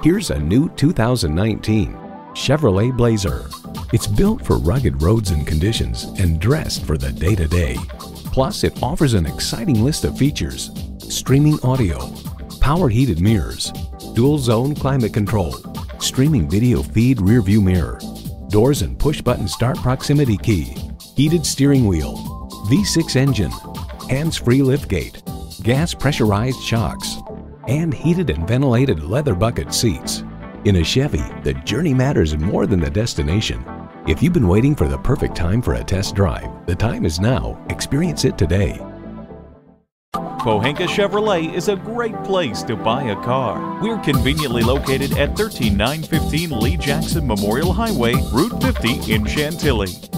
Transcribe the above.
Here's a new 2019 Chevrolet Blazer. It's built for rugged roads and conditions and dressed for the day-to-day. Plus, it offers an exciting list of features: streaming audio, power heated mirrors, dual zone climate control, streaming video feed rear view mirror, doors and push button start proximity key, heated steering wheel, V6 engine, hands-free liftgate, gas pressurized shocks, and heated and ventilated leather bucket seats. In a Chevy, the journey matters more than the destination. If you've been waiting for the perfect time for a test drive, the time is now. Experience it today. Pohanka Chevrolet is a great place to buy a car. We're conveniently located at 13915 Lee Jackson Memorial Highway, Route 50 in Chantilly.